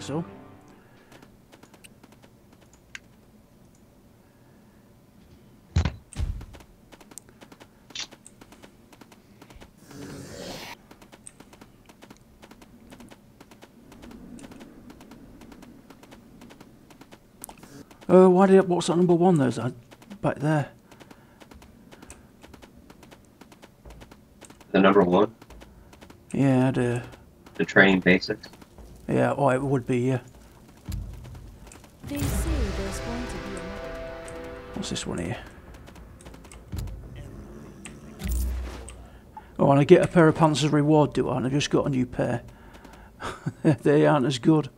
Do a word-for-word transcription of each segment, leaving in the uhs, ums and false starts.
so. Uh, why did what's that number one there's that back there? The number one? Yeah, the The training basics? yeah, oh it would be, yeah. They say there's going to be another. What's this one here? Oh, and I get a pair of pants as reward, do I? And I just got a new pair. They aren't as good.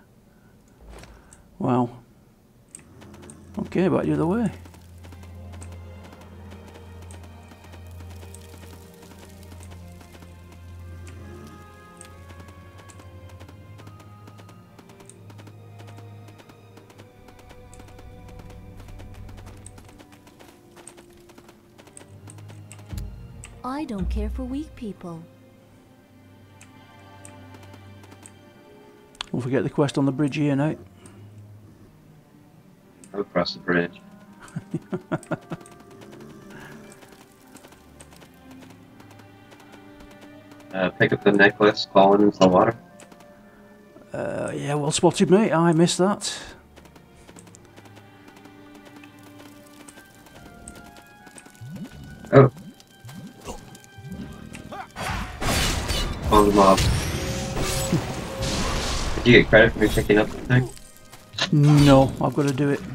Wow. Okay, back the other way. I don't care for weak people. Don't forget the quest on the bridge here now. Go across the bridge. uh, pick up the necklace, falling into the water. Uh, yeah, well spotted, mate. I missed that. Oh. On the mob. Did you get credit for me picking up the thing? No, I've got to do it.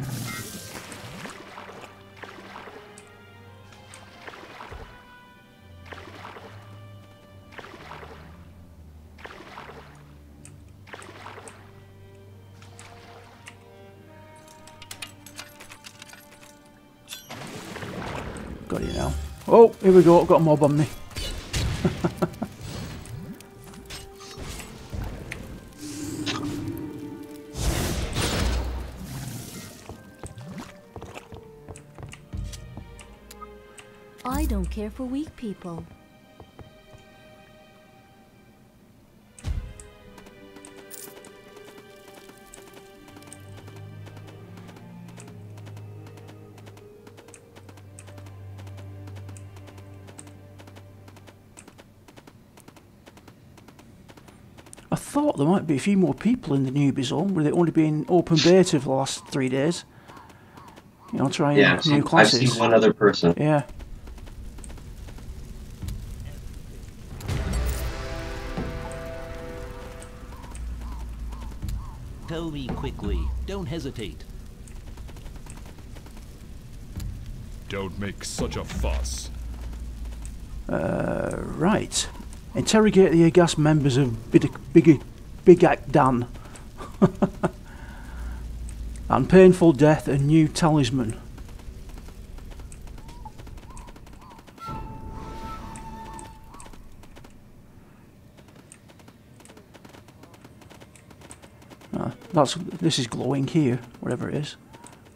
Got it now. Oh, here we go. I've got a mob on me. I don't care for weak people. I thought there might be a few more people in the newbie zone, with it only being open beta for the last three days. You know, trying Yeah, new I've seen, I've classes. seen one other person. Yeah. Tell me quickly. Don't hesitate. Don't make such a fuss. Uh, right. Interrogate the aghast members of Big Big Big Act Dan. And painful death, a new talisman. Ah, that's this is glowing here, whatever it is.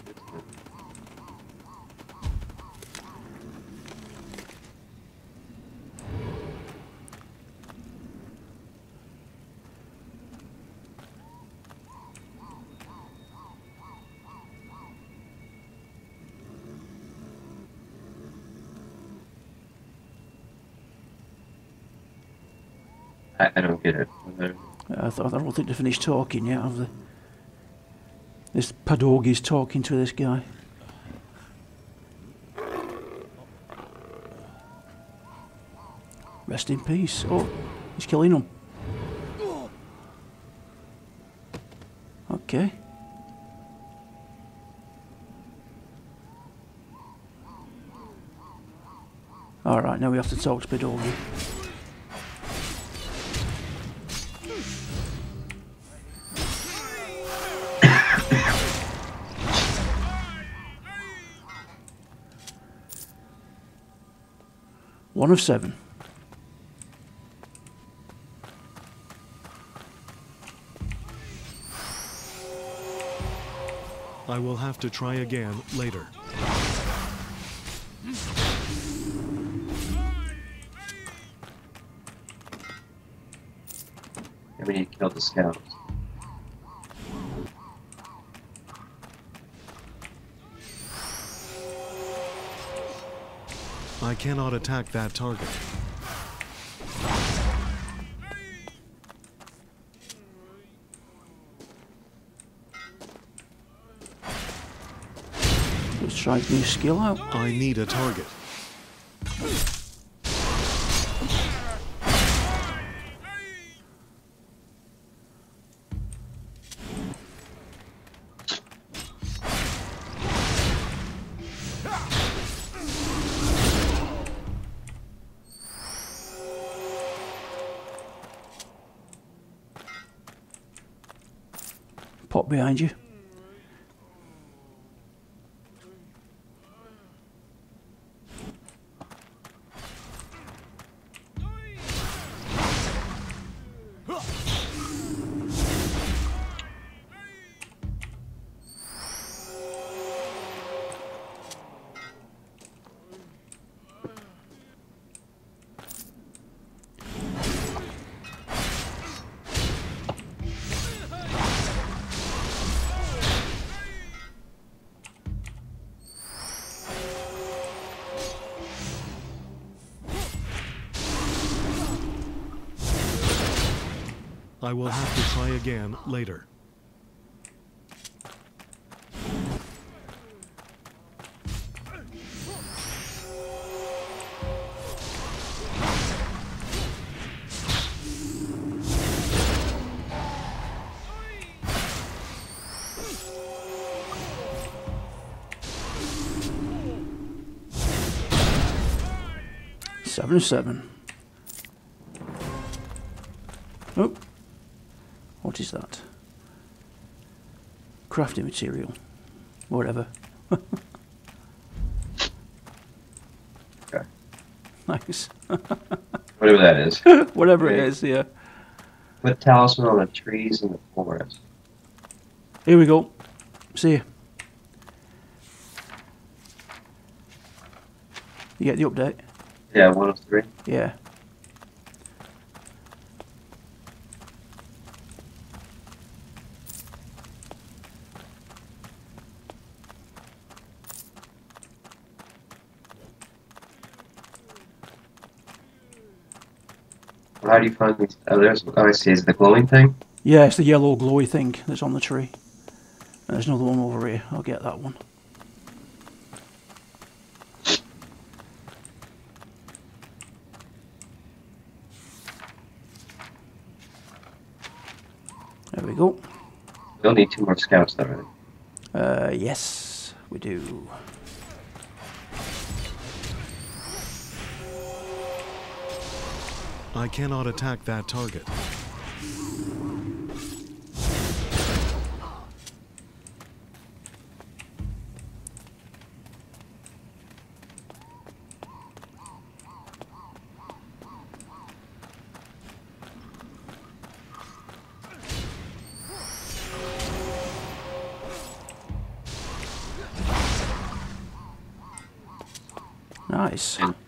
I, I don't get it. I, th I don't think they finished talking yet, have they? This Padogi's talking to this guy. Rest in peace. Oh, he's killing him. Okay. Alright, now we have to talk to Padogi. One of seven. I will have to try again later. And we need to kill the scouts. I cannot attack that target. Let's try new skill out. I need a target. Pop behind you. I will have to try again later. Seven seven. Oh. What is that? Crafting material. Whatever. Okay. Nice. Whatever that is. Whatever it Great. is, yeah. Put talisman on the trees in the forest. Here we go. See ya. You get the update? Yeah, one of three. Yeah. How do you find these? Oh, there's. Oh, I see. Is the glowing thing? Yeah, it's the yellow glowy thing that's on the tree. There's another one over here. I'll get that one. There we go. We'll need two more scouts, though, right? Uh, yes, we do. I cannot attack that target. Nice. And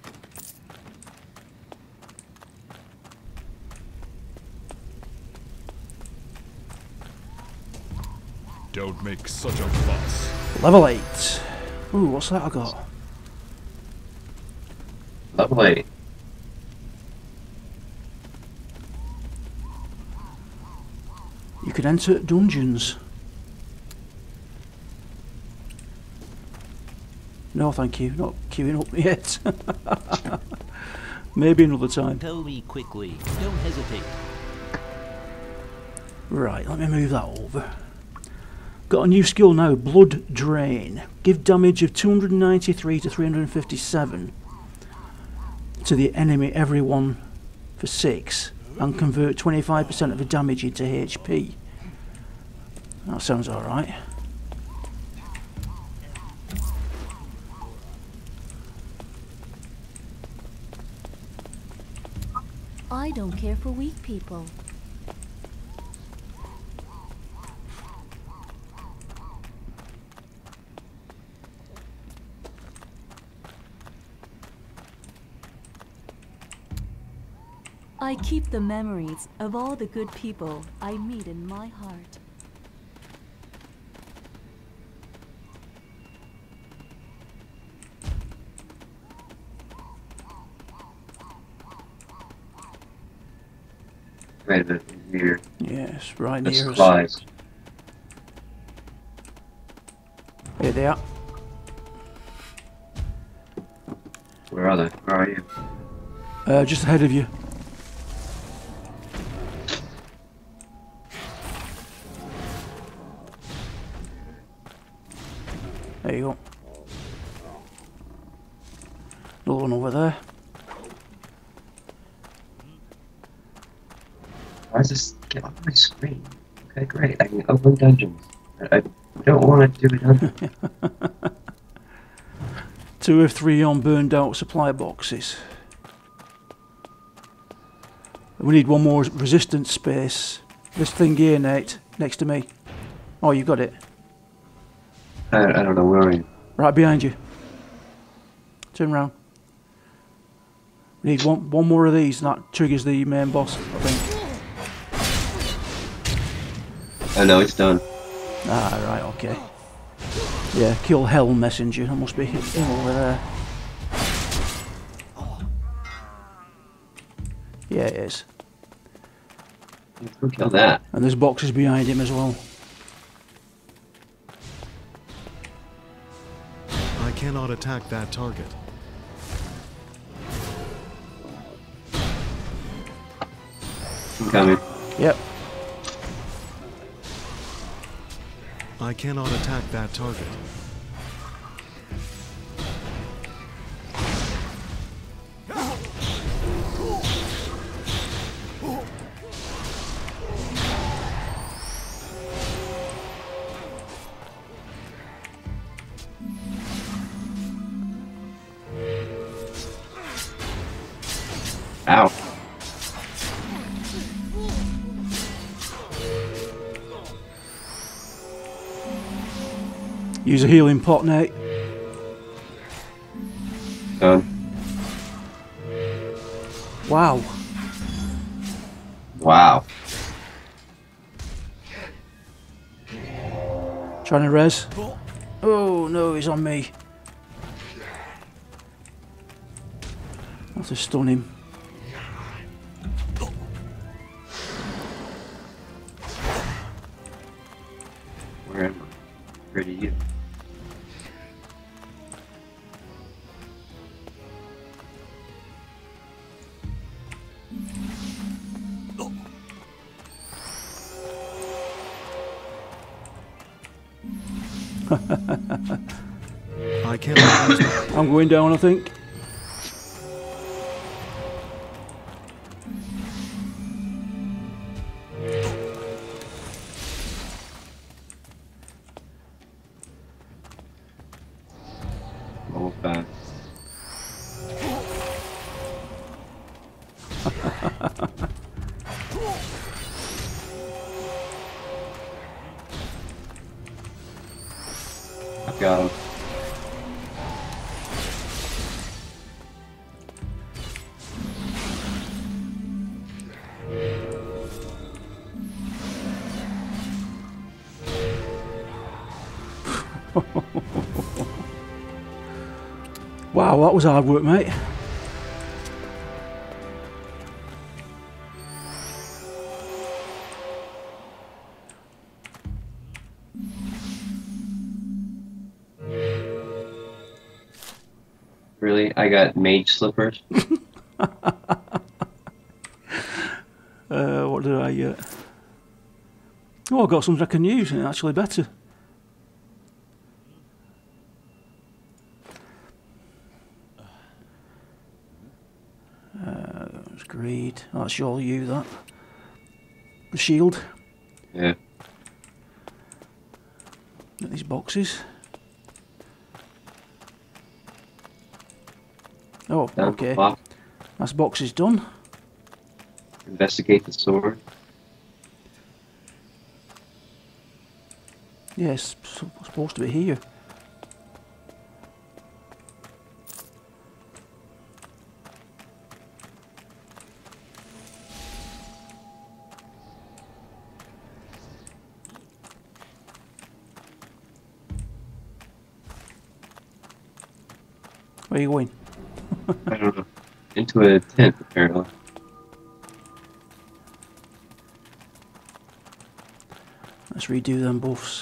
Don't make such a fuss. Level eight. Ooh, what's that I got? lovely. You can enter dungeons. No, thank you. Not queuing up yet. Maybe another time. Tell me quickly. Don't hesitate. Right, let me move that over. Got a new skill now, Blood Drain. Give damage of two hundred ninety-three to three hundred fifty-seven to the enemy, everyone for six, and convert twenty-five percent of the damage into H P. That sounds alright. I don't care for weak people. I keep the memories of all the good people I meet in my heart. Wait a minute, here. Yes, right The near us. supplies. Here they are. Where are they? Where are you? Uh, just ahead of you. There you go. Another one over there. Why does this get off my screen? Okay, great. I can open dungeons. I, I don't want to do a dungeon. Two of three on burned out supply boxes. We need one more resistance space. This thing here, Nate, next to me. Oh, you got it. I, I don't know where are you. Right behind you. Turn round. We need one one more of these, and that triggers the main boss, I think. I know it's done. Ah, right, okay. Yeah, kill Hell Messenger. That must be him over there. Yeah, it is. Who killed that? And there's boxes behind him as well. I cannot attack that target. I'm coming. Yep. I cannot attack that target. Ow. Use a healing pot, Nate. Done. Wow. Wow. Trying to res. Oh no, he's on me. I'll have to stun him. Where am I? Where are you? I cannot use that. I'm going down, I think. Almost back. I've got him. Wow, that was hard work, mate. Really? I got mage slippers? Uh, what did I get? Oh, I got something I can use, and it's actually better. Uh, it's greed. That's all you, that. The shield. Yeah. Get these boxes. Oh, Down okay. box. That's boxes done. Investigate the sword. Yes, yeah, supposed to be here. Where are you going? I don't know. Into a tent, apparently. redo them buffs.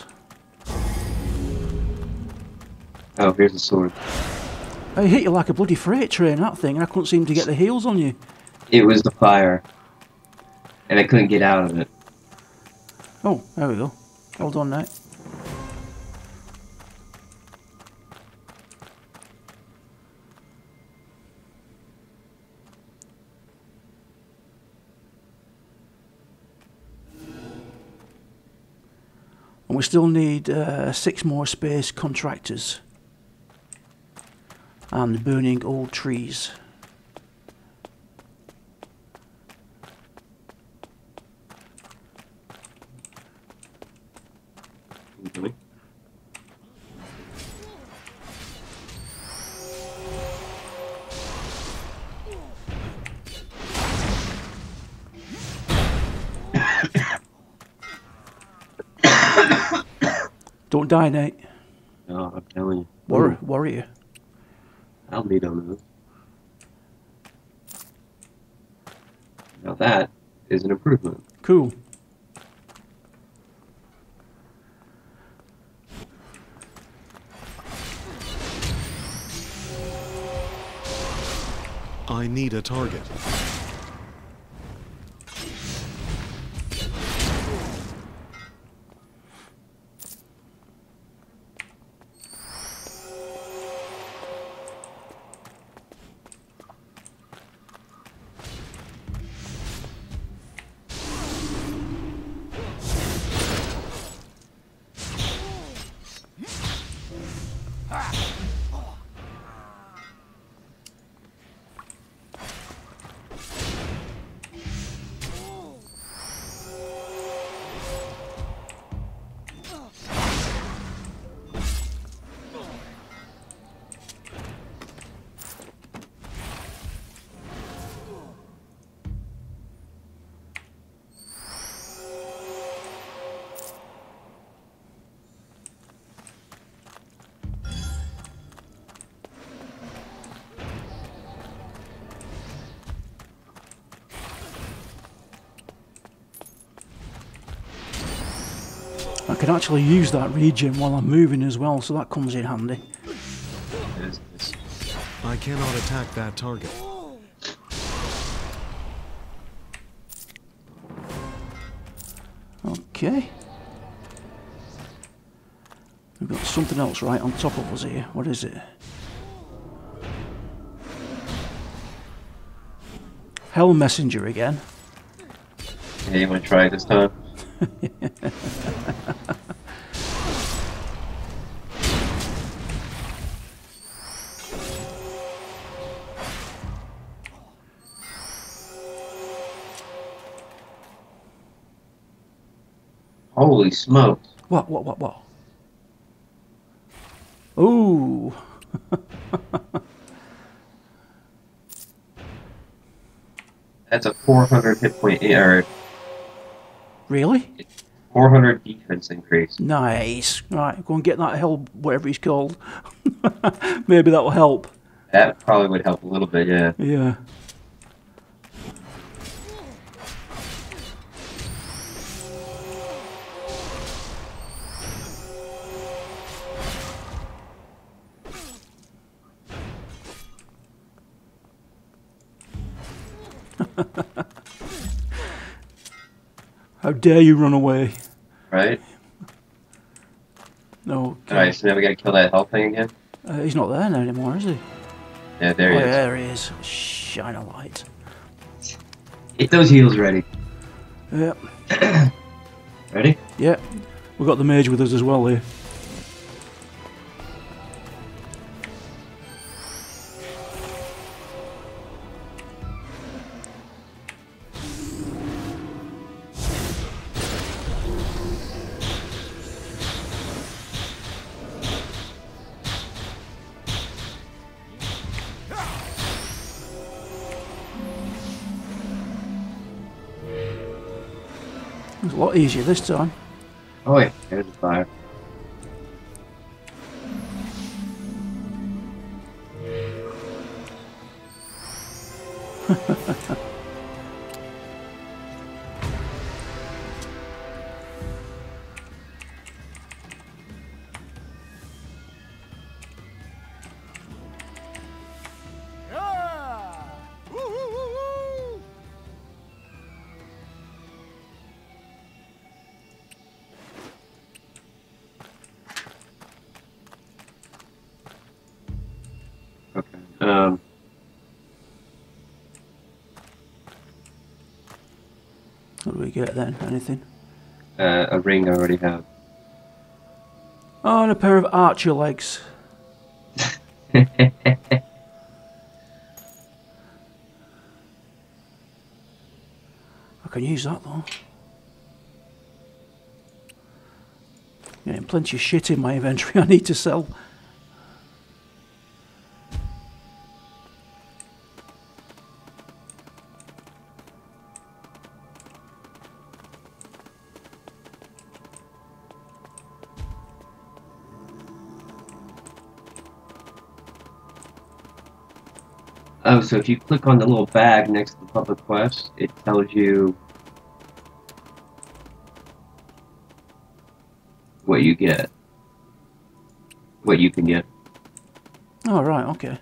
Oh, here's the sword. It hit you like a bloody freight train, that thing, and I couldn't seem to get the heals on you. It was the fire. And I couldn't get out of it. Oh, there we go. Well done, mate. And we still need uh, six more space contractors. And burning old trees. Really? Don't die, Nate. No, I'm telling you. Wor Ooh, warrior. I'll need a move. Now that is an improvement. Cool. I need a target. I can actually use that regen while I'm moving as well, so that comes in handy. It is this. I cannot attack that target. Okay. We've got something else right on top of us here. What is it? Hell Messenger again. Yeah, you want to try it this time? Holy smokes. What, what, what, what? Ooh. That's a four hundred hit point, or Really? four hundred defense increase. Nice. Right, go and get that hell, whatever he's called. Maybe that will help. That probably would help a little bit, yeah. Yeah. How dare you run away? Right? No. Alright, so now we gotta kill that health thing again? Uh, he's not there now anymore, is he? Yeah, there Oh, he is. yeah, there he is. Shine a light. Get those heals ready. Yep. Ready? Yep. We've got the mage with us as well here. It's a lot easier this time. Oh wait, there's the fire. we get then? Anything? Uh, a ring I already have. Oh, and a pair of archer legs. I can use that though. Getting plenty of shit in my inventory I need to sell. Oh, so if you click on the little bag next to the public quest, it tells you what you get. What you can get. Oh, right, okay.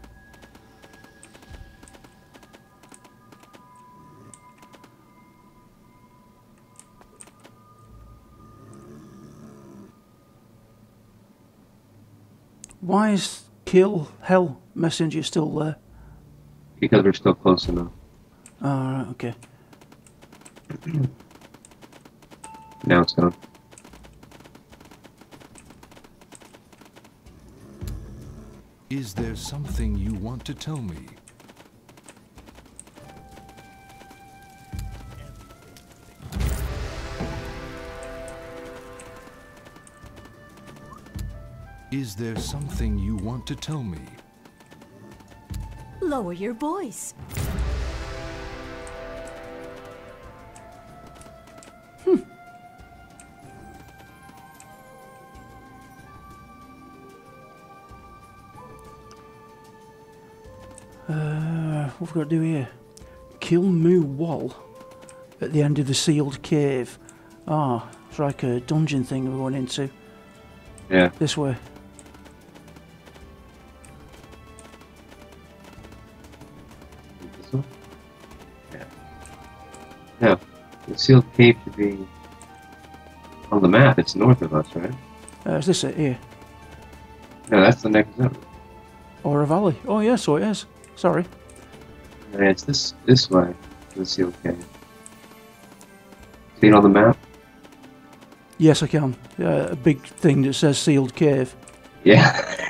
Why is Kill Hell Messenger still there? Because we're still close enough. Oh, right, okay. Now it's gone. Is there something you want to tell me? Is there something you want to tell me? Lower your voice. Uh, what have we got to do here? Kill Moo Wall at the end of the sealed cave. Ah, it's like a dungeon thing we're going into. Yeah. This way. This one? Yeah. No. The sealed cave should be on the map. It's north of us, right? Uh, is this it here? No, that's the next zone. Or a valley? Oh, yeah, so it is. Sorry. And it's this this way, the sealed cave. See it on the map? Yes, I can. Uh, a big thing that says sealed cave. Yeah.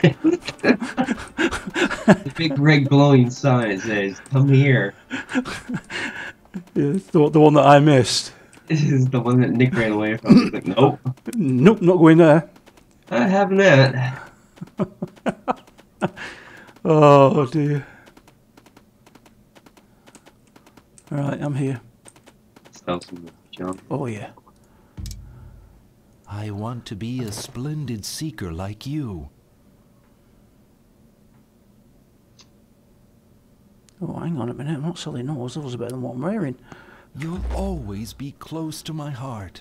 The big red glowing sign says, "Come here." Yeah, the, the one that I missed. This is the one that Nick ran away from. He's like, nope, Nope, not going there. not having that. Oh, dear. Alright, I'm here. Stuff's in the junk. Oh, yeah. I want to be a splendid seeker like you. Oh, hang on a minute. I'm not selling those. Those are better than what I'm wearing. You'll always be close to my heart.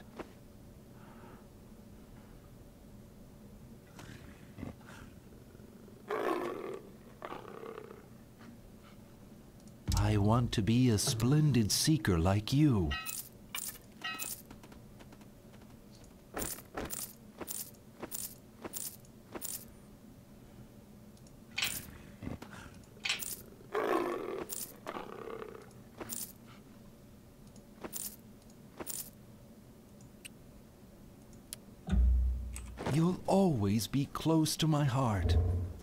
I want to be a splendid seeker like you. You'll always be close to my heart.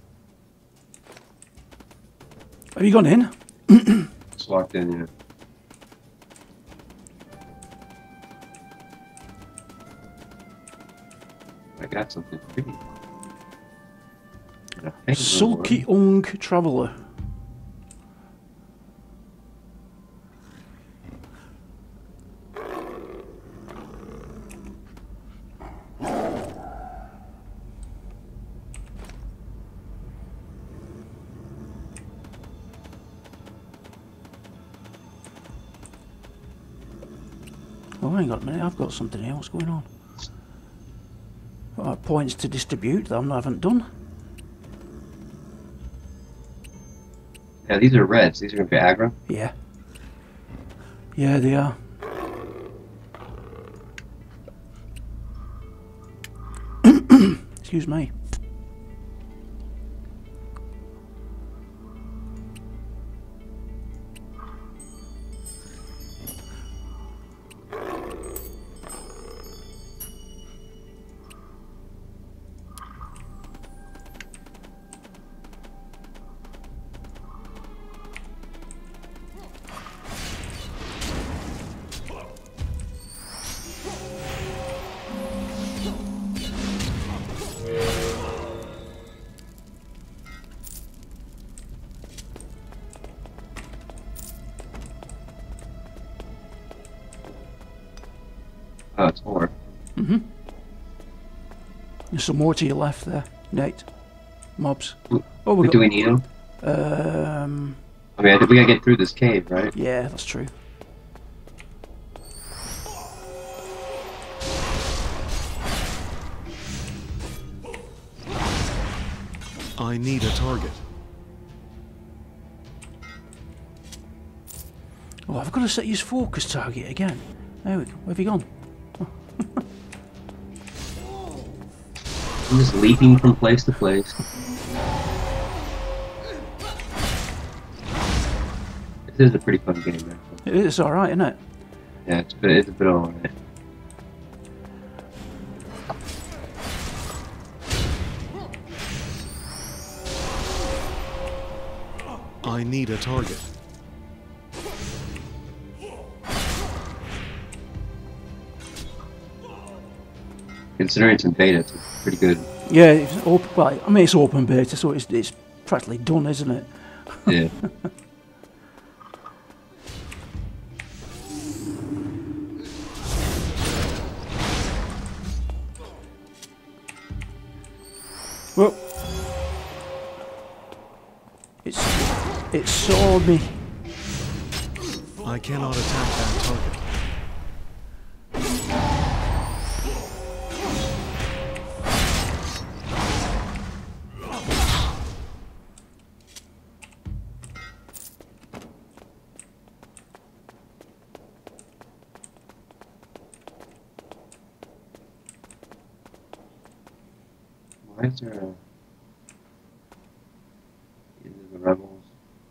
Have you gone in? Just walked in, yeah. I got something for you. A paint Sulky Ung Traveller. Oh, hang on a minute, I've got something here. What's going on? Uh, points to distribute that I haven't done. Yeah, these are reds. These are going to be aggro. Yeah. Yeah, they are. Excuse me. Oh, it's four. Mm-hmm. There's some more to your left there, Nate. Mobs. Oh, we Do we got. need them? Um. I mean, I think we gotta get through this cave, right? Yeah, that's true. I need a target. Oh, I've got to set his focus target again. There we go. Where have you gone? I'm just leaping from place to place. This is a pretty fun game, actually. It is alright, isn't it? Yeah, it's a bit, it's a bit alright. I need a target. Considering it's in beta, it's pretty good. Yeah, it's open. Well, I mean, it's open beta, so it's it's practically done, isn't it? Yeah. Well, it's it saw me. I cannot attack that target. Why is there a... These are the rebels.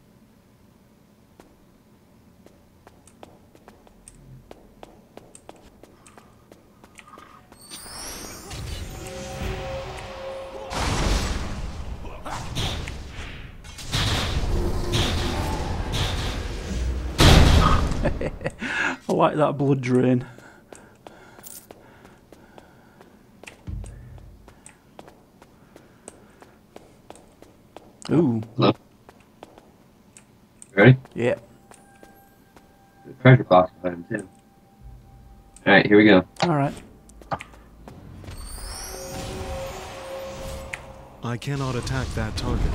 I like that blood drain. Ooh, Hello? Ready? yeah. The treasure box behind him, too. Alright, here we go. Alright. I cannot attack that target.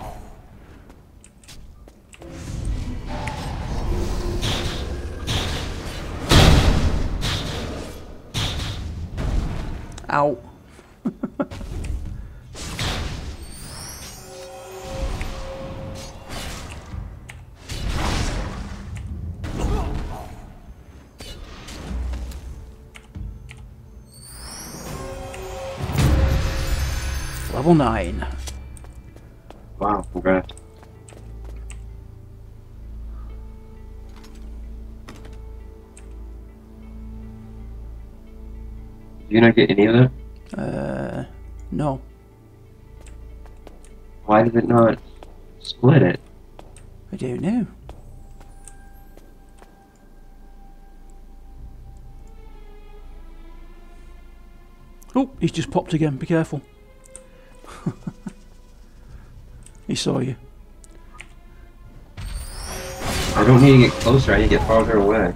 Ow. Level nine. Wow, congrats. Did you not get any of that? Uh, no. Why did it not split it? I don't know. Oh, he's just popped again. Be careful. He saw you. I don't need to get closer, I need to get farther away.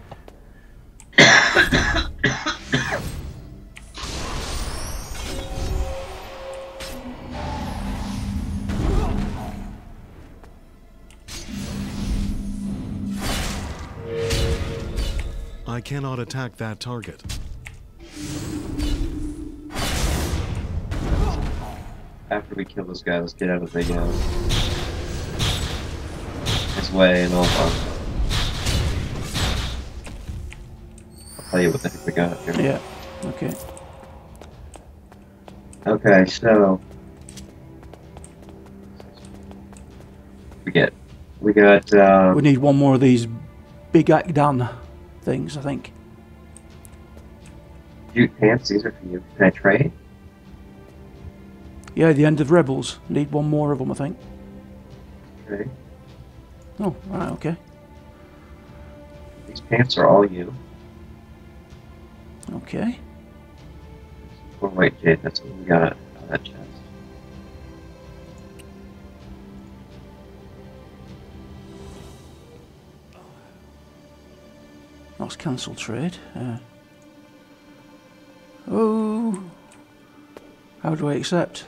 I cannot attack that target. After we kill this guy, let's get out of the uh, his way and all that. I'll tell you what the heck we got here. Yeah. Okay. Okay, so we get we got uh, We need one more of these big Akdan things, I think. jute pants. These are for you. Can I trade? Yeah, the end of Rebels. Need one more of them, I think. Trade. Oh, right, okay. These pants are all you. Okay. Oh wait, Jade, that's what we got out of that chest. That's cancel trade. Uh, Oh. How do I accept?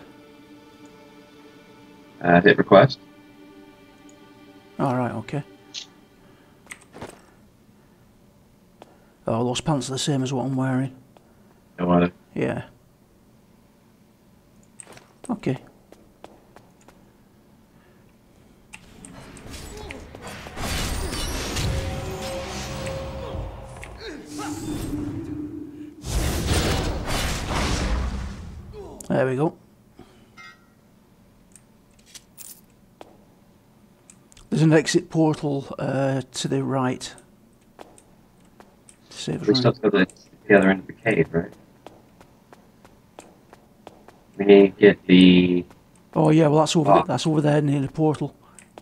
Uh, hit request. Alright, okay. Oh, those pants are the same as what I'm wearing. No matter. Yeah. Okay. There we go. There's an exit portal uh, to the right. Save us We still right. have to go to the other end of the cave, right? We need to get the... Oh yeah, well that's over. Ah. There, that's over there near the portal.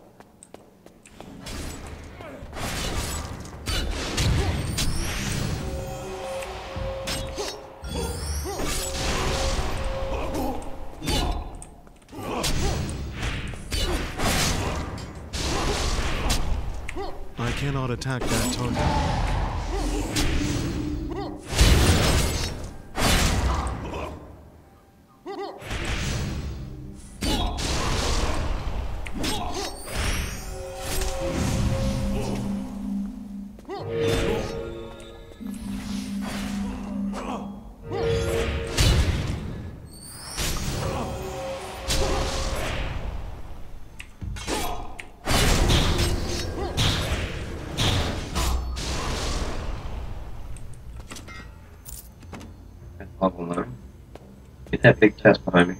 I cannot attack that target. Level nine. Get that big chest behind me.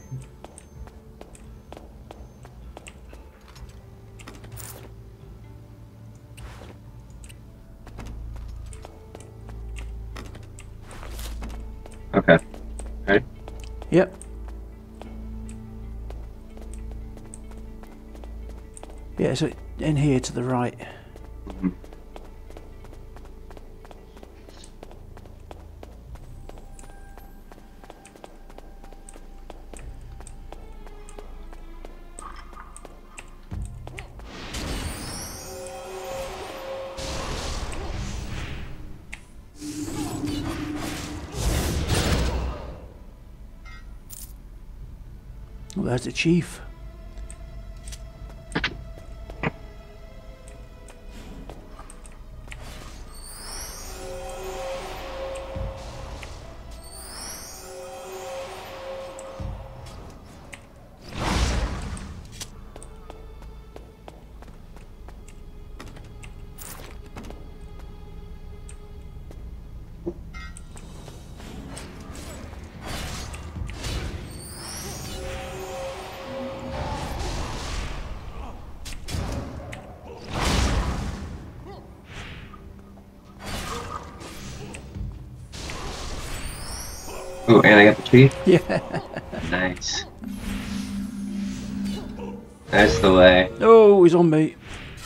Okay. Ready? Yep. Yeah, so in here to the right. Mm-hmm. Oh, there's the chief. Oh, and I got the chief? Yeah. Nice. That's the way. Oh, he's on me.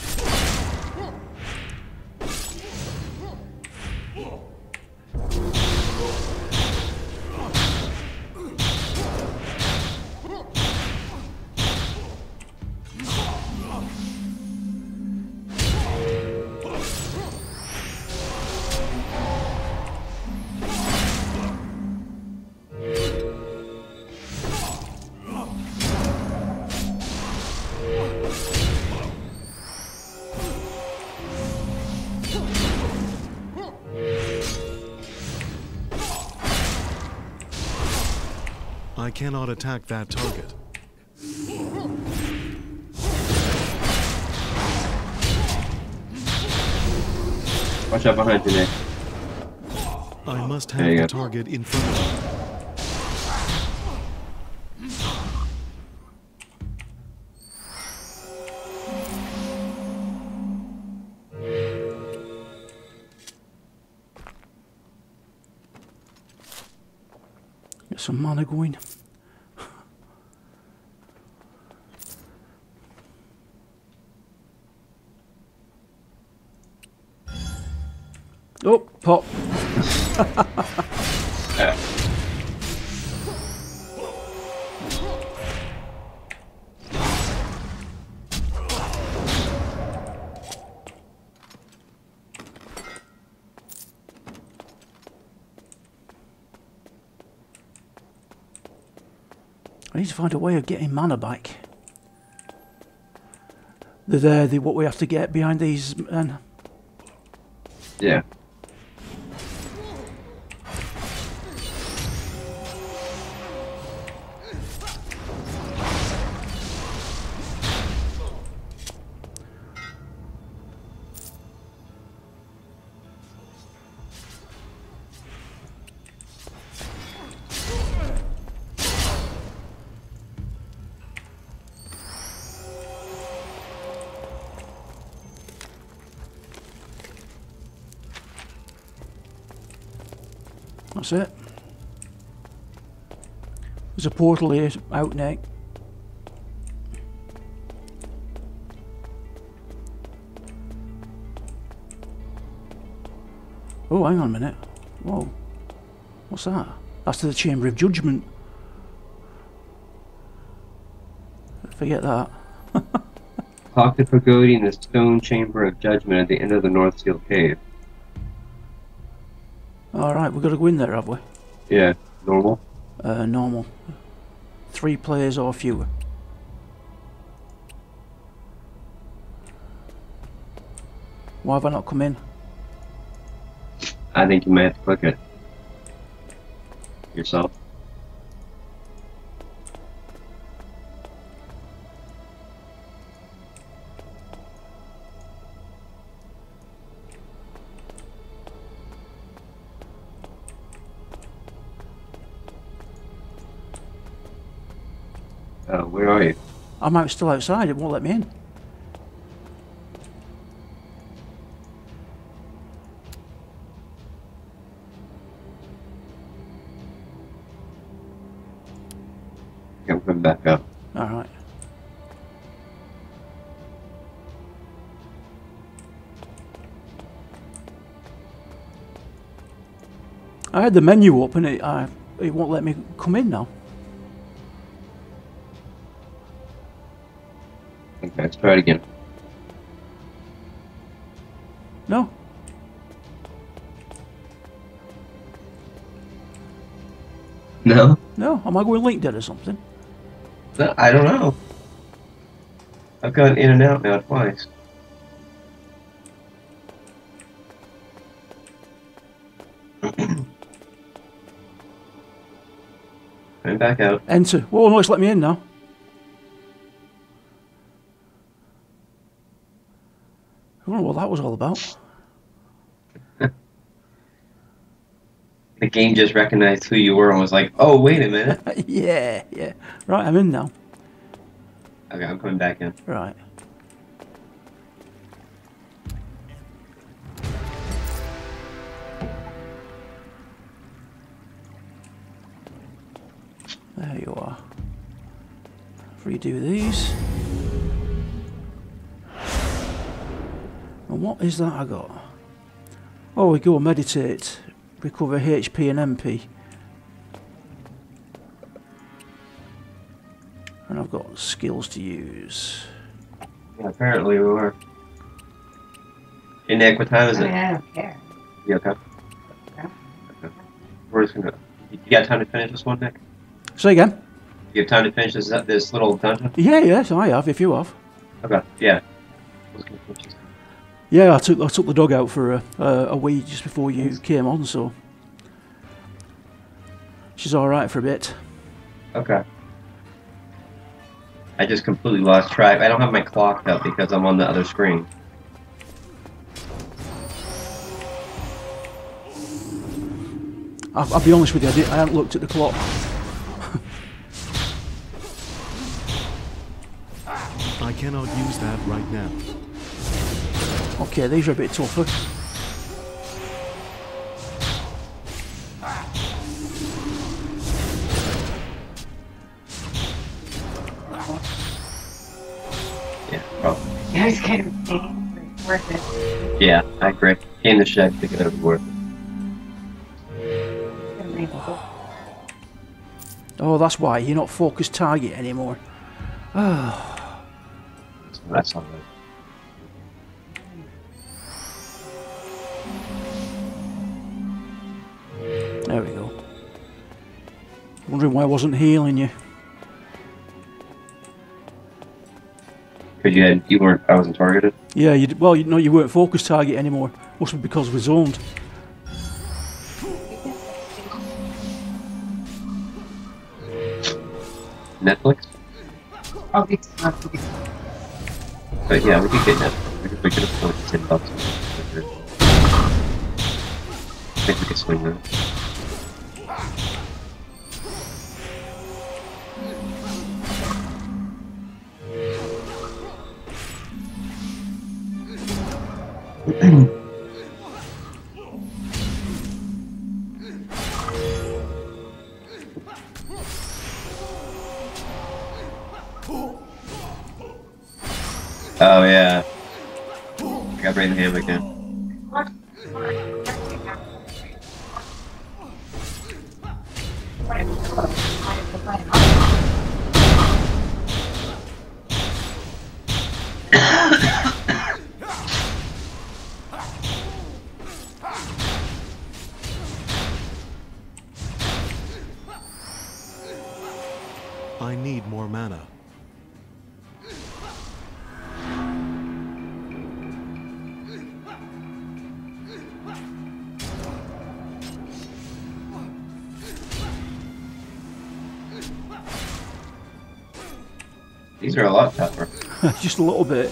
I cannot attack that target. Watch out behind you, Nick. I must There have you the go. target in front of me. Get some mana going. Oh, pop. Yeah. I need to find a way of getting mana back. They're there, they, what we have to get behind these men. Yeah. That's it. There's a portal here out neck. Oh, hang on a minute. Whoa. What's that? That's to the Chamber of Judgment. Forget that. Talk to Pagodi in the stone chamber of judgment at the end of the North Seal Cave. Alright, we've got to go in there, have we? Yeah, normal. Uh, normal. Three players or fewer. Why have I not come in? I think you might have to click it yourself. Oh, where are you? I'm out still outside, it won't let me in. I'm coming back up. Alright. I had the menu up and it, I, it won't let me come in now. Okay, let's try it again. No. No? No, am I going LinkedIn or something? No, I don't know. I've gone in and out now twice. I'm back out. Enter. Whoa, no, it's let me in now. I don't know what that was all about. The game just recognized who you were and was like, oh, wait a minute. yeah, yeah. Right, I'm in now. Okay, I'm coming back in. Right. There you are. Redo these. And what is that I got? Oh, we go meditate. Recover H P and M P. And I've got skills to use. Yeah, apparently we were. Hey, Nick, what time is I it? mean, I don't care. You okay? Yeah. Okay. We're just gonna. You got time to finish this one, Nick? Say again? You have time to finish this this little dungeon? Yeah, yes, I have, if you have. Okay, yeah. Let's go finish this. Yeah, I took I took the dog out for a, a, a wee just before you came on, so she's all right for a bit. Okay. I just completely lost track. I don't have my clock up because I'm on the other screen. I'll, I'll be honest with you, I, did, I haven't looked at the clock. I cannot use that right now. Okay, these are a bit tougher. Yeah, probably. I was kind of thinking it's worth it. Yeah, I agree. In the shed to get it worth it. It's gonna make it. Oh, that's why you're not focused target anymore. Ah, So that's all right. there we go. Wondering why I wasn't healing you. Because you had you weren't I wasn't targeted. Yeah, you d- well, you know, you weren't focus target anymore. Must be because we zoned. Netflix. Oh, it's not. But yeah, we could get Netflix. We could, we could afford ten bucks. I think we could swing that. Oh yeah. I gotta bring the ham again. I need more mana. These are a lot tougher. Just a little bit.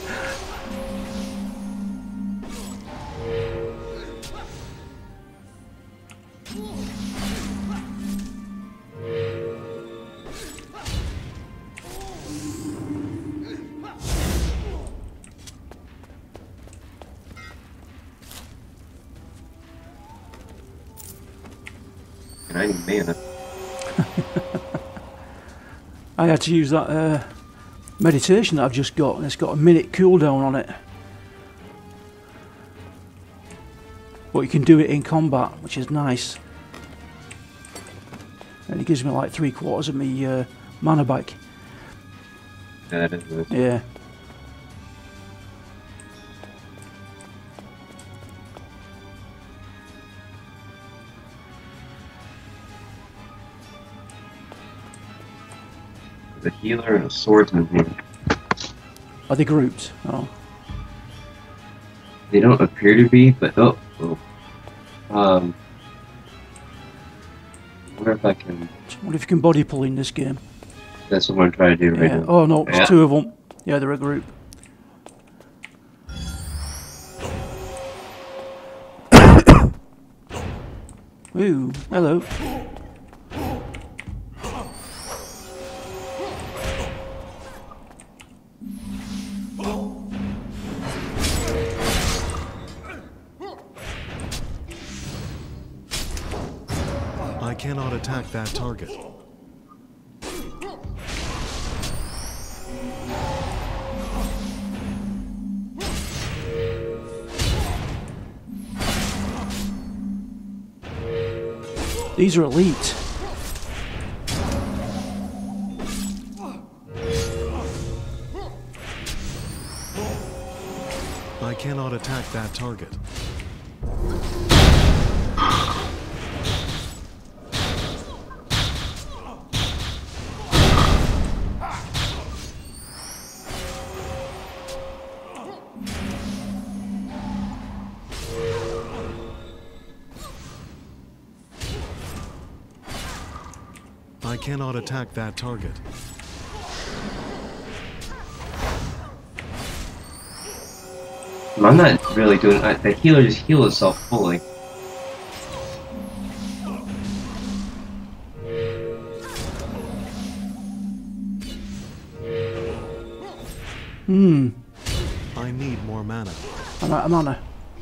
And I need mana. I had to use that uh, meditation that I've just got, and it's got a minute cooldown on it. But you can do it in combat, which is nice. And it gives me like three quarters of me uh, mana back. Yeah, that is nice. Yeah. The healer and a swordsman here. Are they grouped? Oh. They don't appear to be, but oh, oh. Um, I wonder if I can. I wonder if you can body pull in this game. That's what I'm trying to do right Yeah. now. Oh no, it's Yeah. two of them. Yeah, they're a group. Ooh, hello. I cannot attack that target. These are elite. I cannot attack that target. I cannot attack that target. I'm not really doing. I, the healer just heals itself fully. Hmm. I need more mana. I'm out of mana.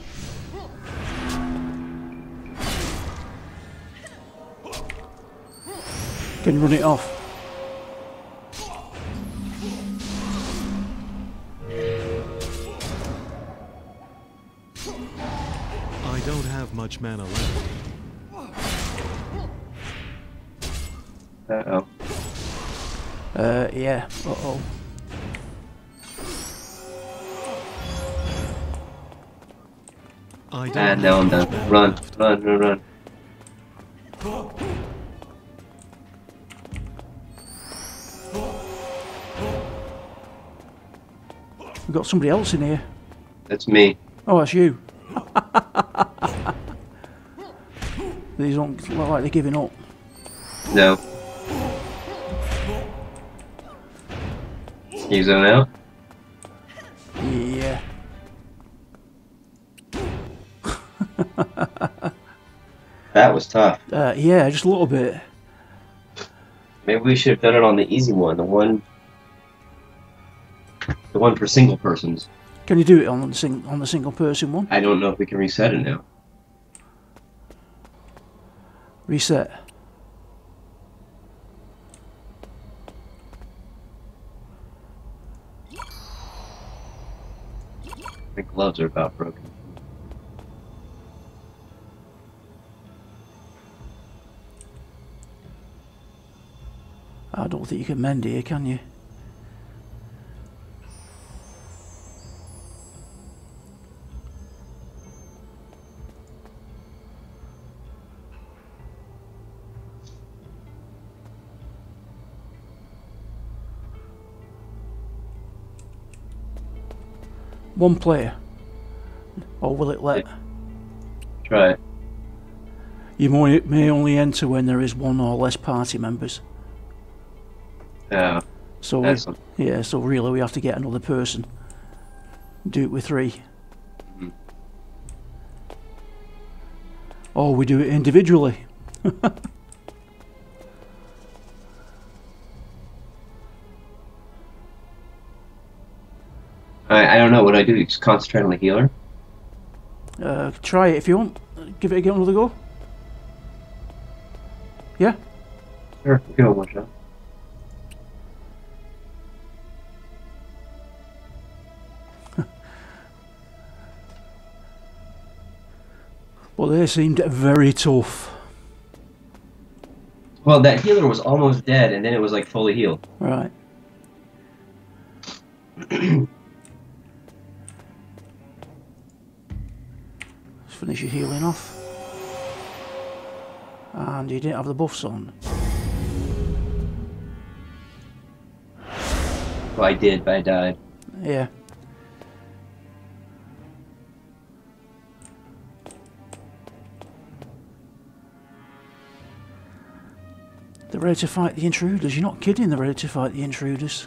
Can you run it off? I don't have much mana left. Uh oh. Uh, yeah. Uh oh. I don't And have now I'm much done. mana Run, left. run, run, run. We've got somebody else in here. That's me. Oh, that's you. These don't look like they're giving up. No. You zone out? Yeah. That was tough. Uh, yeah, just a little bit. Maybe we should have done it on the easy one, the one, the one for single persons. Can you do it on the sing on the single person one? I don't know if we can reset it now. Reset. My gloves are about broken. I don't think you can mend here, can you? One player. Or will it let... Try it. You may, may only enter when there is one or less party members. Yeah. So we, That's something. yeah, so really we have to get another person. Do it with three. Mhm. Or we do it individually. I, I don't know what I do. Just concentrate on the healer. Uh, try it if you want. Give it a give it another go. Yeah? Sure, give it one shot. Well, they seemed very tough. Well, that healer was almost dead, and then it was like fully healed. Right. Let's finish your healing off. And you didn't have the buffs on. Well, I did, but I died. Yeah. They're ready to fight the intruders. You're not kidding, they're ready to fight the intruders.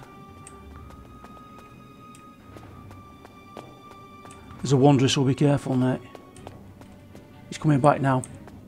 There's a wanderer, so be careful, mate. He's coming back now.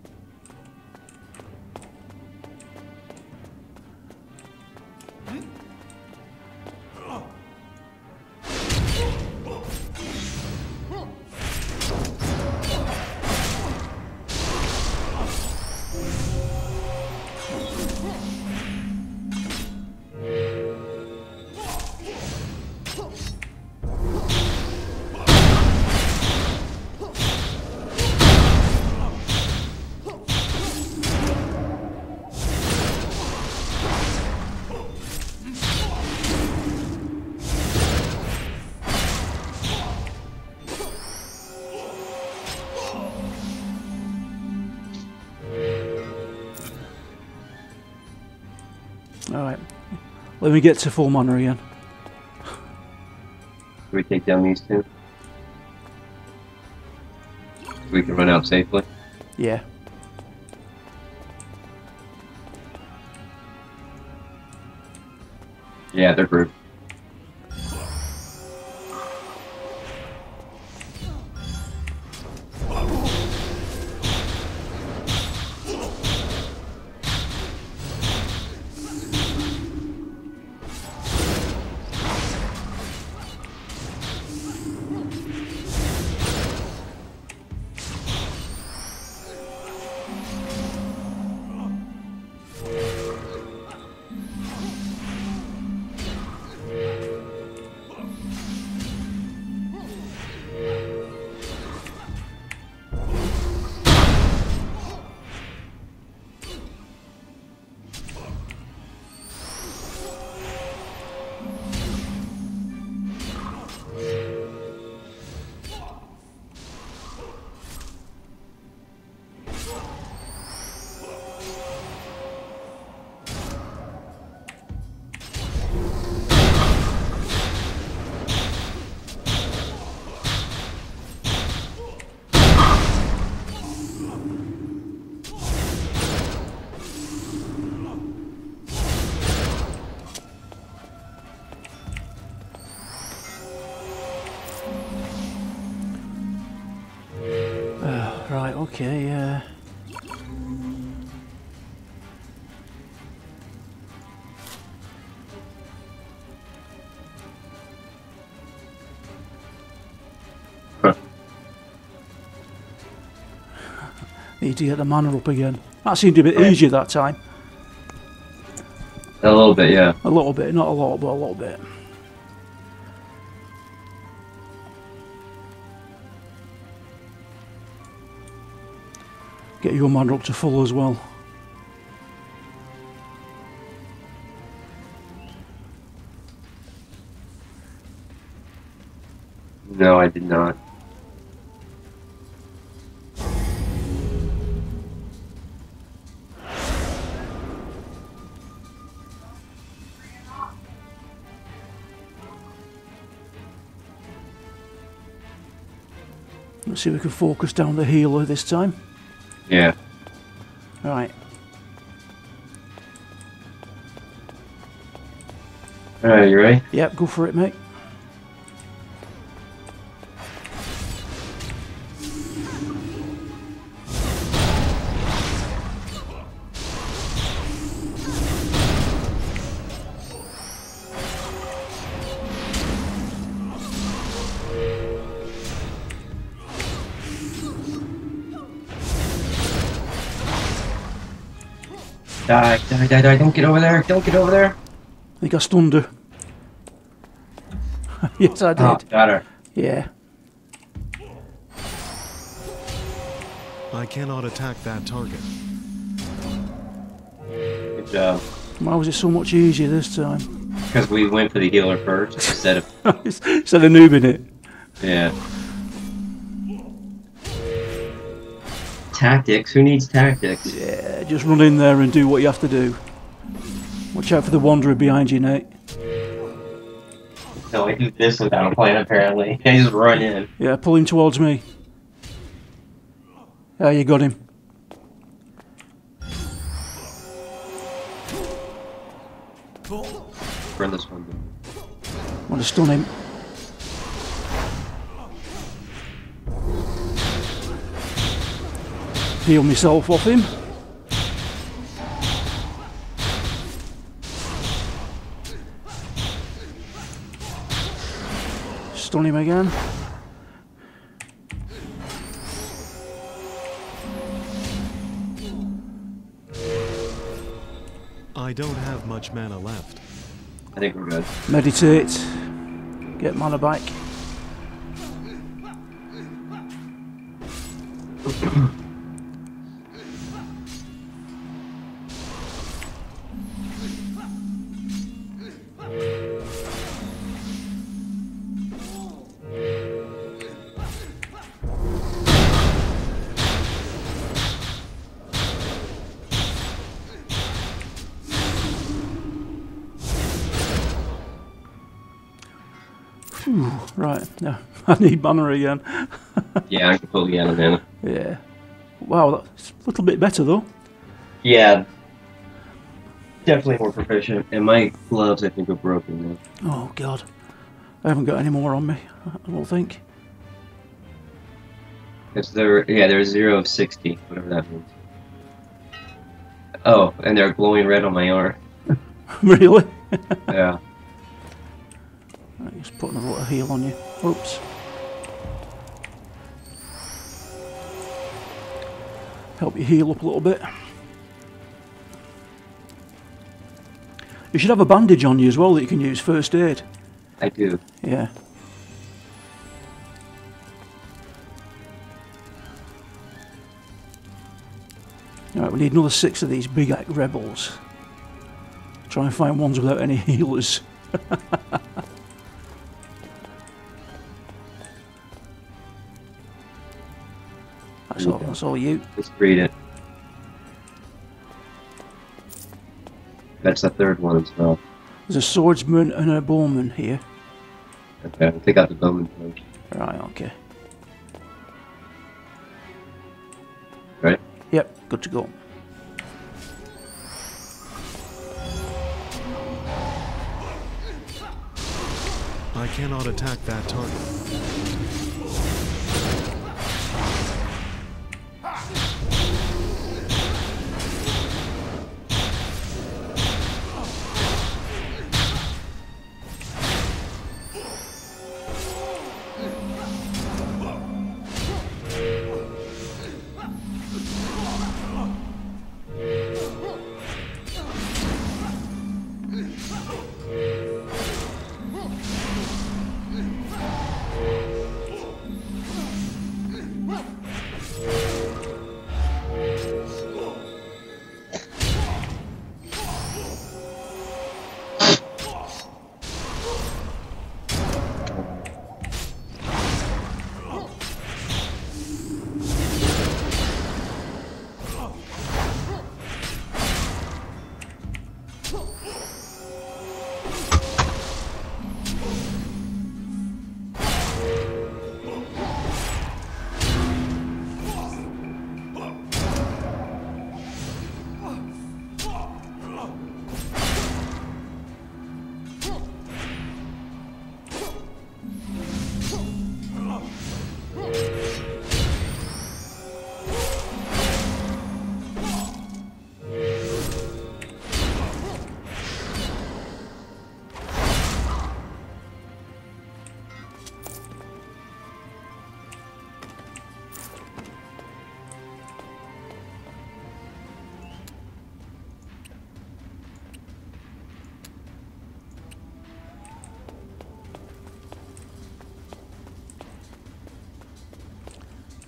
Alright. Let me get to full mana again. Do we take down these two? So we can run out safely? Yeah. Yeah, they're grouped. okay, uh... Huh. Need to get the mana up again. That seemed a bit easier that time. A little bit, yeah. A little bit, not a lot, but a little bit. Get your mana up to full as well. No, I did not. Let's see if we can focus down the healer this time. Yeah. Right. Alright, you ready? Yep, go for it, mate. Die, die, die, die, don't get over there, don't get over there! I think I stunned her. Yes, I did. Oh, got her. Yeah. I cannot attack that target. Good job. Why was it so much easier this time? Because we went for the healer first instead of... Instead of noobing it. Yeah. Tactics? Who needs tactics? Yeah, just run in there and do what you have to do. Watch out for the wanderer behind you, Nate. No, I do this without a plan, apparently. I just run in. Yeah, pull him towards me. Yeah, you got him. Burn this one down. Want to stun him. Heal myself off him. Stun him again. I don't have much mana left. I think we're good. Meditate. Get mana back. Phew, right, no, I need mana again. Yeah, I'm completely out of mana. Yeah. Wow, that's a little bit better though. Yeah. Definitely more proficient. And my gloves, I think, are broken now. Oh god. I haven't got any more on me, I don't think. Because they're, yeah, they're zero of sixty, whatever that means. Oh, and they're glowing red on my arm. Really? Yeah. Right, just putting a lot of heal on you. Oops. Help you heal up a little bit. You should have a bandage on you as well that you can use first aid. I do. Yeah. Alright, we need another six of these big act rebels. Try and find ones without any healers. That's all, that's all you. Let's read it. That's the third one as well. There's a swordsman and a bowman here. Okay, I'll take out the bowman punch. Right, okay. Right? Yep, good to go. I cannot attack that target.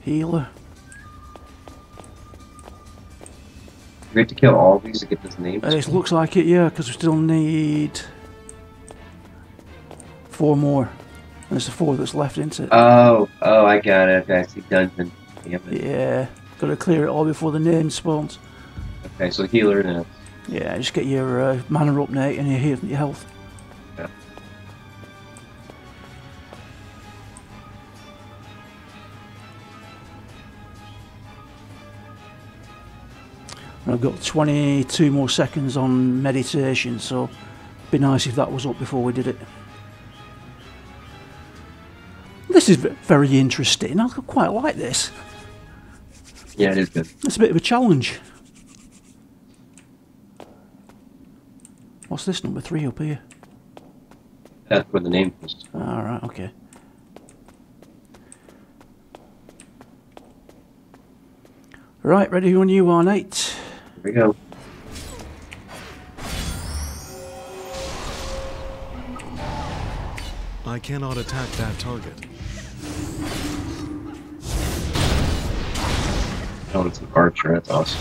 Healer. We have to kill all these to get this name. Uh, it looks like it, yeah, because we still need four more. There's the four that's left, isn't it? Oh, oh, I got it. Okay, I see dungeon. Damn it. Yeah, got to clear it all before the name spawns. Okay, so healer now. Yeah, just get your uh, mana up, Nate, and your, he- your health. Yeah. And I've got twenty-two more seconds on meditation, so it'd be nice if that was up before we did it. This is v- very interesting. I quite like this. Yeah, it is good. It's a bit of a challenge. What's this number three up here? That's where the name is. Alright, okay. Right, ready when you are, Nate. Here we go. I cannot attack that target. Oh, it's an archer. That's awesome.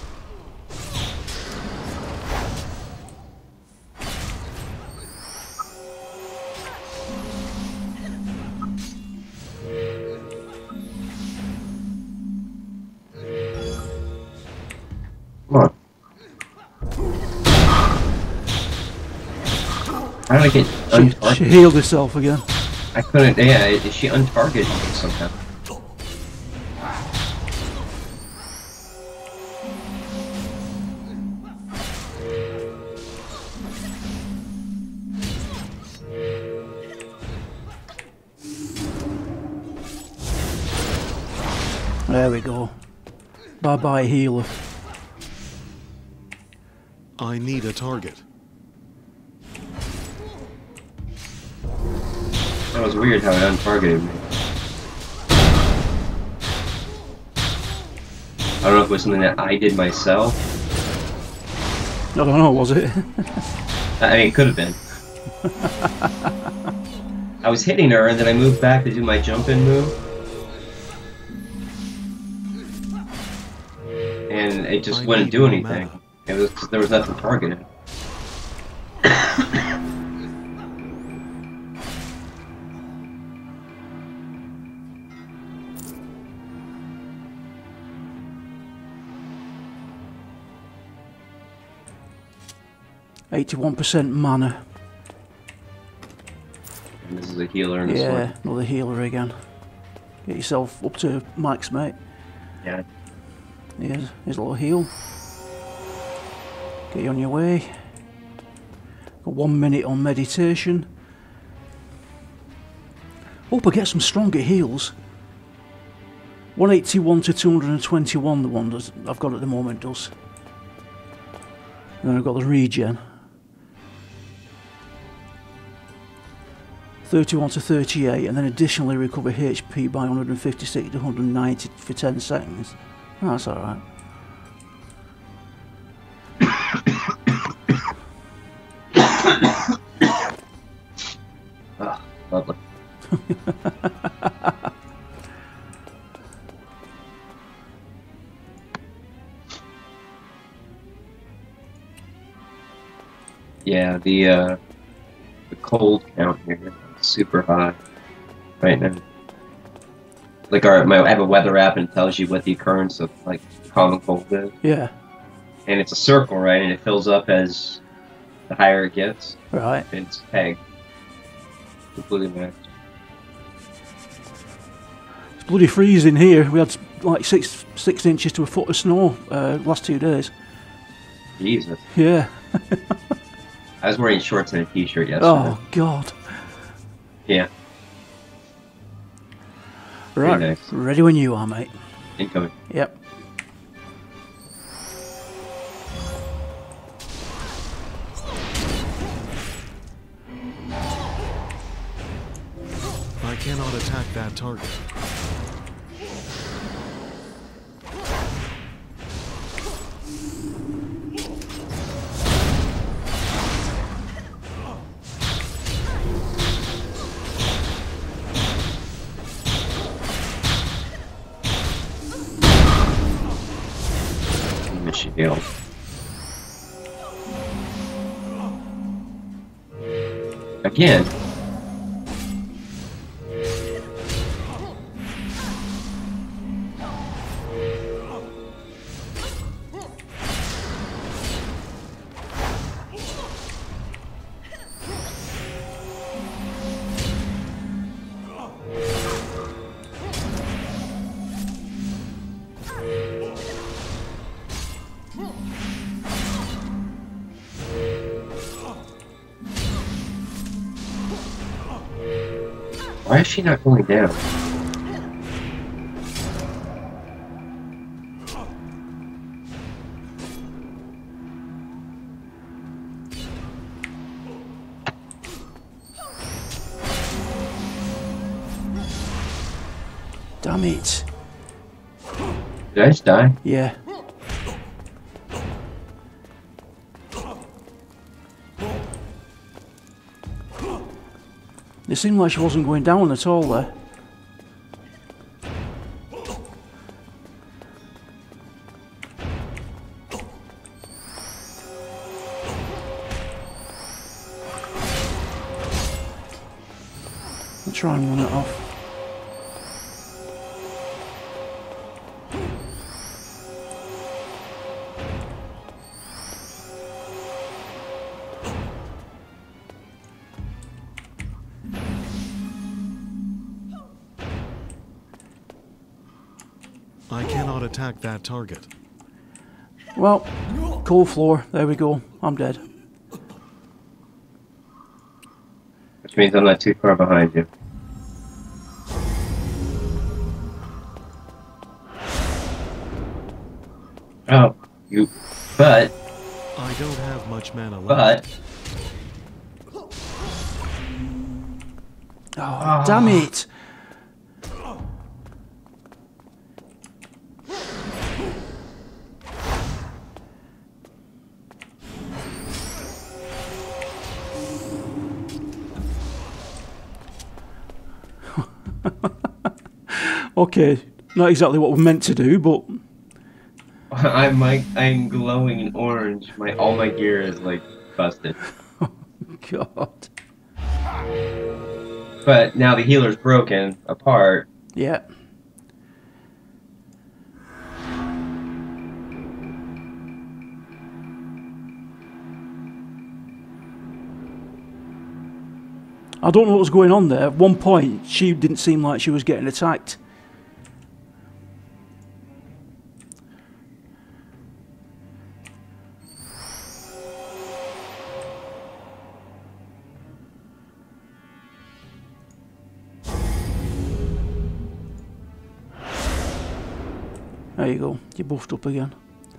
Come on. How did I get She, she untargeted? healed herself again. I couldn't. Yeah, is she untargeted somehow? There we go. Bye bye, healer. I need a target. That was weird how it untargeted me. I don't know if it was something that I did myself. I don't know, was it? I mean, it could have been. I was hitting her, and then I moved back to do my jump-in move. And it just I wouldn't need do more anything. mana. It was there was nothing targeted. eighty-one percent mana. And this is a healer and a Yeah, sword. another healer again. Get yourself up to max, mate. Yeah. Here's, here's a little heal. Get you on your way. Got one minute on meditation. Hope I get some stronger heals. one eighty-one to two hundred twenty-one, the one that I've got at the moment does. And then I've got the regen. thirty-one to thirty-eight, and then additionally recover H P by one hundred fifty-six to one hundred ninety for ten seconds. Oh, that's alright. Ah, lovely. Yeah, the uh, the cold count here is super high right now. Like our, my, I have a weather app and it tells you what the occurrence of like common cold is, Yeah, and it's a circle, right? And it fills up as the higher it gets. right. And it's pegged completely maxed. It's bloody freezing here. We had like six six inches to a foot of snow uh, last two days. Jesus, Yeah. I was wearing shorts and a t-shirt yesterday. Oh God. Yeah, Right. nice. Ready when you are, mate. incoming. Yep. I cannot attack that target. scale. Again. Why is she not going down? Damn it. Did I just die? Yeah. It seemed like she wasn't going down at all there. I'll try and run it off. I cannot attack that target. Well, cold floor. There we go. I'm dead. Which means I'm not too far behind you. Oh, you. But. I don't have much mana left. But. Oh, damn it! Okay, not exactly what we're meant to do, but I'm like I'm glowing in orange. My all my gear is like busted. God. But now the healer's broken apart. Yeah. I don't know what was going on there. At one point, she didn't seem like she was getting attacked. There you go. You're buffed up again.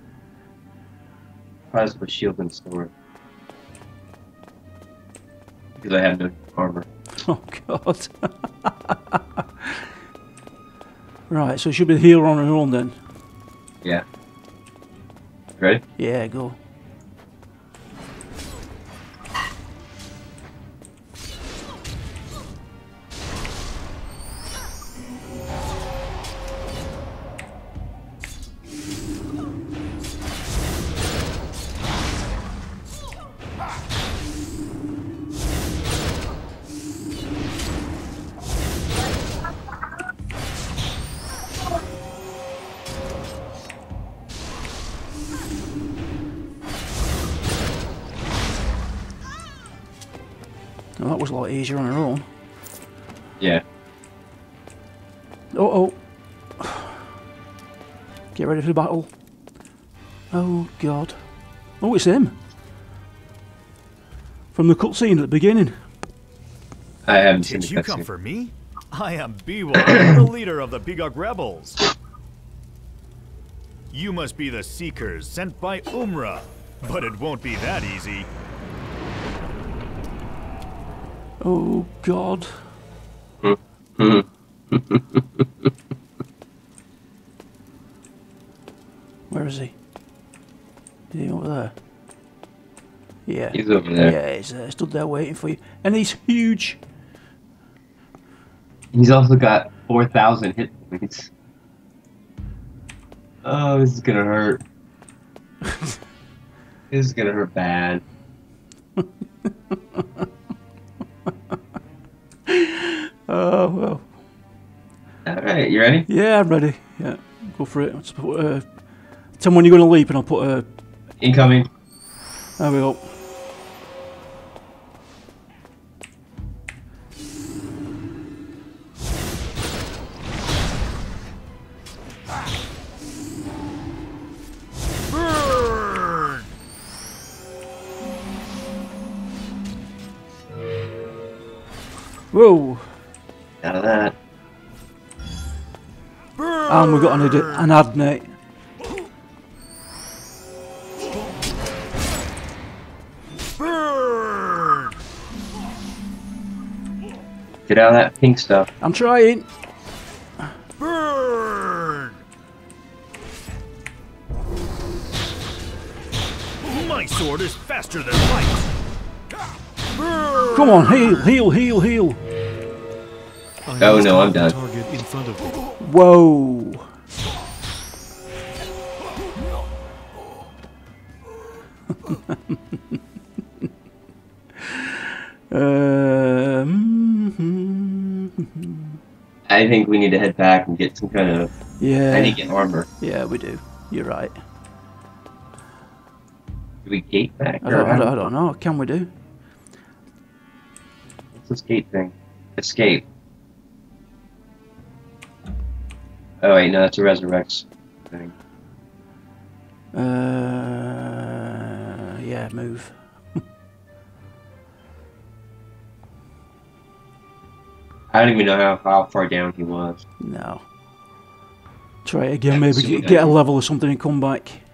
Plasma shield and sword. Because I have no armor. Oh, God. Right, so it should be the healer on her own then. Yeah. Ready? Yeah, go. Well, that was a lot easier on her own. Yeah. Uh oh. Get ready for the battle. Oh, God. Oh, it's him. From the cutscene at the beginning. I haven't seen Did the you come cutscene. for me? I am Biwa, the leader of the Pigok rebels. You must be the Seekers sent by Umra, but it won't be that easy. Oh, God. Where is he? Is he over there? Yeah. He's over there. Yeah, he's uh, stood there waiting for you. And he's huge. He's also got four thousand hit points. Oh, this is gonna hurt. This is gonna hurt bad. Oh, well. Alright, you ready? Yeah, I'm ready. Yeah, go for it. Let's put, uh, tell me when you're going to leap and I'll put a... Uh, Incoming. there we go. Burn! Whoa. Out of that. And we've got an, ad an adnate. Burn! Get out of that pink stuff. I'm trying. Burn! My sword is faster than light. Burn! Come on, heal, heal, heal, heal. I Oh, must no, I'm have the done. Target in front of me. Whoa. um, I think we need to head back and get some kind of... yeah. I need to get armor. Yeah, we do. You're right. Do we gate back? I don't, I don't, I don't know. Can we do? What's this gate thing? Escape. Oh wait, no, that's a resurrects thing. Uh, yeah, move. I don't even know how, how far down he was. No. Try it again, Yeah, maybe so we get, get a don't- level or something and come back.